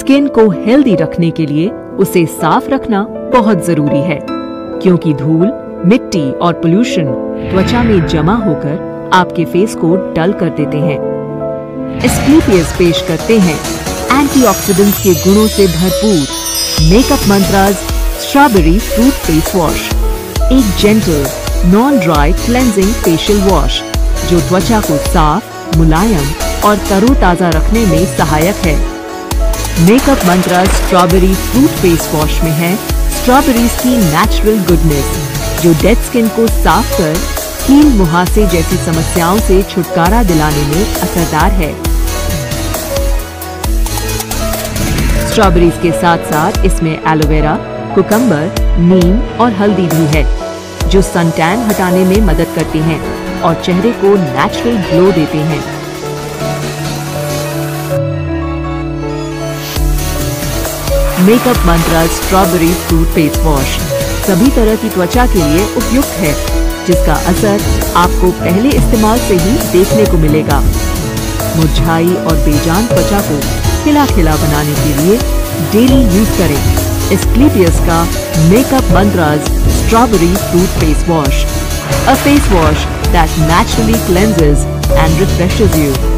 Skin को healthy रखने के लिए उसे साफ रखना बहुत जरूरी है, क्योंकि धूल, मिट्टी और पोल्यूशन त्वचा में जमा होकर आपके फेस को डल कर देते हैं। एस्क्लेपियस पेश करते हैं एंटीऑक्सीडेंट्स के गुणों से भरपूर Makeup Mantras strawberry fruit face wash, एक gentle non dry cleansing facial wash जो त्वचा को साफ, मुलायम और तरोताजा रखने में सहायक है। Makeup Mantras strawberry fruit face wash में है स्ट्रॉबेरीज की नेचुरल गुडनेस, जो डेड स्किन को साफ कर कील मुहासे जैसी समस्याओं से छुटकारा दिलाने में असरदार है। स्ट्रॉबेरीज के साथ साथ इसमें एलोवेरा, कुकम्बर, नीम और हल्दी भी है, जो सन टैन हटाने में मदद करती हैं और चेहरे को नेचुरल ग्लो देते हैं। Makeup Mantras strawberry fruit face wash सभी तरह की त्वचा के लिए उपयुक्त है, जिसका असर आपको पहले इस्तेमाल से ही देखने को मिलेगा। मुरझाई और बेजान त्वचा को खिला खिला बनाने के लिए डेली यूज करें एस्क्लेपियस का Makeup Mantras strawberry fruit face wash, a face wash that naturally cleanses and refreshes you.